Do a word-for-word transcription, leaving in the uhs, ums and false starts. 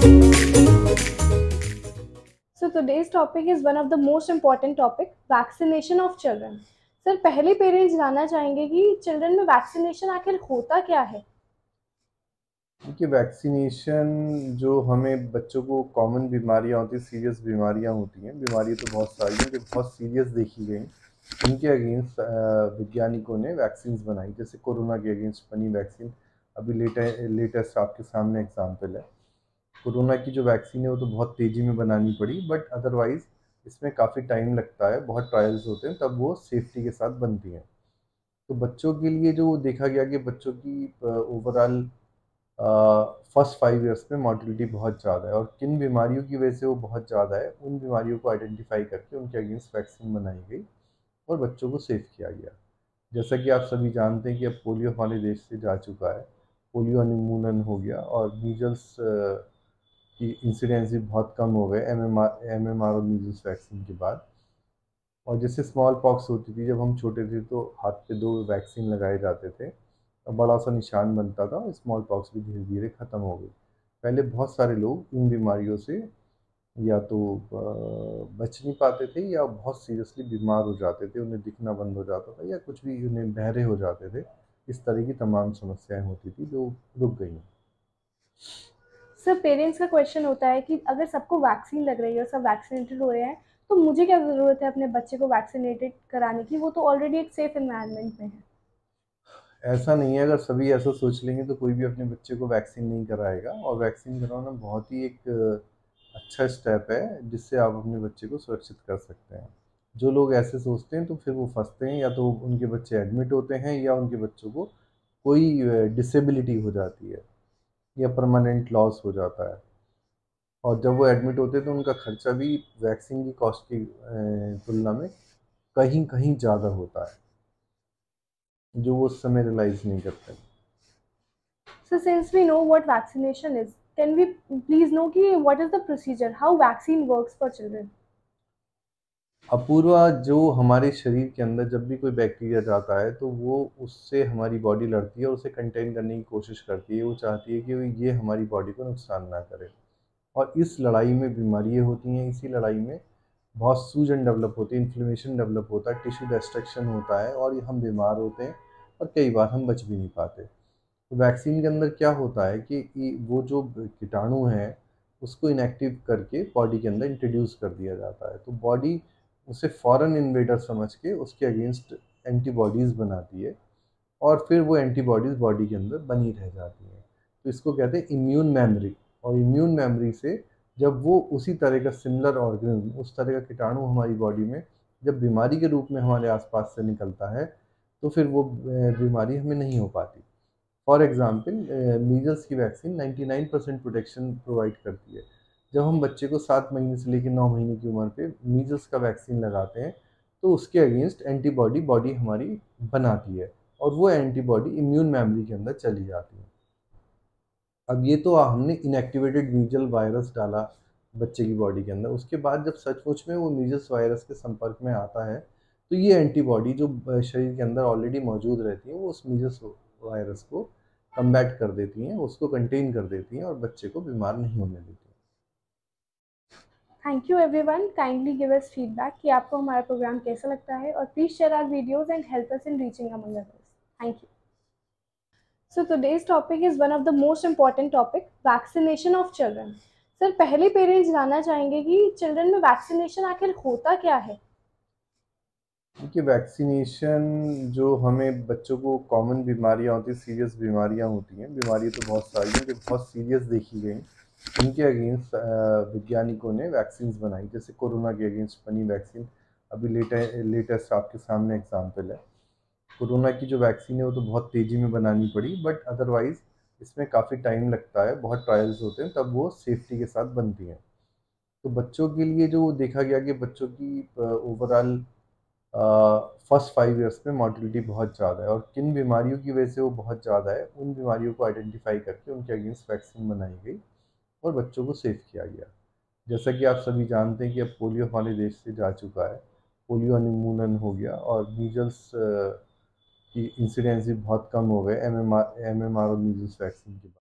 So today's topic is one of the most important topic, vaccination of children. Sir पहले parents जानना चाहेंगे कि children में vaccination आखिर होता क्या है? देखिए, वैक्सीनेशन जो हमें बच्चों को कॉमन बीमारियां होती हैं, सीरियस बीमारियां होती हैं, बीमारी तो बहुत सारी हैं जो बहुत सीरियस देखी गई, उनके अगेंस्ट वैज्ञानिकों ने वैक्सीन बनाई। जैसे कोरोना के अगेंस्ट बनी वैक्सीन, अभी लेटे लेटेस्ट आपके सामने एग्जांपल है। कोरोना की जो वैक्सीन है वो तो बहुत तेज़ी में बनानी पड़ी, बट अदरवाइज़ इसमें काफ़ी टाइम लगता है, बहुत ट्रायल्स होते हैं, तब वो सेफ्टी के साथ बनती हैं। तो बच्चों के लिए जो देखा गया कि बच्चों की ओवरऑल फर्स्ट फाइव इयर्स में मॉर्टिलिटी बहुत ज़्यादा है, और किन बीमारियों की वजह से वो बहुत ज़्यादा है, उन बीमारियों को आइडेंटिफाई करके उनके अगेंस्ट वैक्सीन बनाई गई और बच्चों को सेफ किया गया। जैसा कि आप सभी जानते हैं कि अब पोलियो हमारे देश से जा चुका है, पोलियो उन्मूलन हो गया, और मीजल्स की इंसिडेंस भी बहुत कम हो गए M M R M M R और मीजल्स वैक्सीन के बाद। और जैसे स्मॉल पॉक्स होती थी जब हम छोटे थे, तो हाथ पे दो वैक्सीन लगाए जाते थे, बड़ा सा निशान बनता था, स्मॉल पॉक्स भी धीरे धीरे ख़त्म हो गई। पहले बहुत सारे लोग इन बीमारियों से या तो अ, बच नहीं पाते थे, या बहुत सीरियसली बीमार हो जाते थे, उन्हें दिखना बंद हो जाता था, या कुछ भी, उन्हें बहरे हो जाते थे। इस तरह की तमाम समस्याएं होती थी जो रुक गई। सर पेरेंट्स का क्वेश्चन होता है कि अगर सबको वैक्सीन लग रही है और सब वैक्सीनेटेड हो रहे हैं, तो मुझे क्या ज़रूरत है अपने बच्चे को वैक्सीनेटेड कराने की? वो तो ऑलरेडी एक सेफ एनवायरनमेंट में है। ऐसा नहीं है, अगर सभी ऐसा सोच लेंगे तो कोई भी अपने बच्चे को वैक्सीन नहीं कराएगा, और वैक्सीन कराना बहुत ही एक अ, अच्छा स्टेप है जिससे आप अपने बच्चे को सुरक्षित कर सकते हैं। जो लोग ऐसे सोचते हैं तो फिर वो फंसते हैं, या तो उनके बच्चे एडमिट होते हैं, या उनके बच्चों को कोई डिसेबिलिटी हो जाती है, या परमानेंट लॉस हो जाता है। और जब वो एडमिट होते हैं तो उनका खर्चा भी वैक्सीन की कॉस्ट की अ, तुलना में कहीं कहीं ज़्यादा होता है, जो वो उस समय रियलाइज़ नहीं करते। So since we know what vaccination is, can we please know कि what is the procedure, how vaccine works for children? Apoorva, जो हमारे शरीर के अंदर जब भी कोई बैक्टीरिया जाता है तो वो उससे हमारी बॉडी लड़ती है और उसे कंटेन करने की कोशिश करती है। वो चाहती है कि ये हमारी बॉडी को नुकसान ना करे, और इस लड़ाई में बीमारियाँ होती हैं। इसी लड़ाई में बहुत सूजन डेवलप होती है, इन्फ्लेमेशन डेवलप होता है, टिश्यू डिस्ट्रक्शन होता है, और हम बीमार होते हैं, और कई बार हम बच भी नहीं पाते। तो वैक्सीन के अंदर क्या होता है कि कि वो जो कीटाणु हैं उसको इनएक्टिव करके बॉडी के अंदर इंट्रोड्यूस कर दिया जाता है। तो बॉडी उसे फॉरेन इन्वेडर समझ के उसके अगेंस्ट एंटीबॉडीज़ बनाती है, और फिर वो एंटीबॉडीज़ बॉडी के अंदर बनी रह जाती हैं। तो इसको कहते हैं इम्यून मेमोरी। और इम्यून मेमोरी से जब वो उसी तरह का सिमिलर ऑर्गेनिज्म, उस तरह का कीटाणु हमारी बॉडी में जब बीमारी के रूप में हमारे आसपास से निकलता है, तो फिर वो अ, बीमारी हमें नहीं हो पाती। फॉर एग्जांपल, मीजल्स की वैक्सीन निन्यानवे परसेंट प्रोटेक्शन प्रोवाइड करती है। जब हम बच्चे को सात महीने से लेकर नौ महीने की उम्र पे मीजल्स का वैक्सीन लगाते हैं, तो उसके अगेंस्ट एंटीबॉडी बॉडी हमारी बनाती है, और वो एंटीबॉडी इम्यून मेमोरी के अंदर चली जाती है। अब ये तो हमने इनएक्टिवेटेड मीजल वायरस डाला बच्चे की बॉडी के अंदर, उसके बाद जब सचमुच में वो मीजल्स वायरस के संपर्क में आता है, तो ये एंटीबॉडी जो अ, शरीर के अंदर ऑलरेडी मौजूद रहती है, वो उस मीजल्स वायरस को कम्बैट कर देती हैं, उसको कंटेन कर देती हैं, और बच्चे को बीमार नहीं होने देती हैं। Thank you everyone, kindly give us feedback कि आपको हमारा प्रोग्राम कैसा लगता है, और please share our videos and help us in reaching among others. Thank you. So today's topic is one of the most important topic, vaccination of children. Sir पहले parents जानना चाहेंगे कि चिल्ड्रन में वैक्सीनेशन आखिर होता क्या है? देखिए, वैक्सीनेशन जो हमें बच्चों को कॉमन बीमारियां होती हैं, सीरियस बीमारियां होती हैं, बीमारी तो बहुत सारी हैं जो बहुत सीरियस देखी गई, उनके अगेंस्ट वैज्ञानिकों ने वैक्सीन बनाई। जैसे कोरोना के अगेंस्ट बनी वैक्सीन, अभी लेटे लेटेस्ट आपके सामने एग्जांपल है। कोरोना की जो वैक्सीन है वो तो बहुत तेज़ी में बनानी पड़ी, बट अदरवाइज़ इसमें काफ़ी टाइम लगता है, बहुत ट्रायल्स होते हैं, तब वो सेफ्टी के साथ बनती हैं। तो बच्चों के लिए जो देखा गया कि बच्चों की ओवरऑल फर्स्ट फाइव इयर्स में मॉर्टिलिटी बहुत ज़्यादा है, और किन बीमारियों की वजह से वो बहुत ज़्यादा है, उन बीमारियों को आइडेंटिफाई करके उनके अगेंस्ट वैक्सीन बनाई गई और बच्चों को सेफ किया गया। जैसा कि आप सभी जानते हैं कि अब पोलियो हमारे देश से जा चुका है, पोलियो उन्मूलन हो गया, और मीजल्स की इंसिडेंस भी बहुत कम हो गए M M R M M R और मीजल्स वैक्सीन के बाद।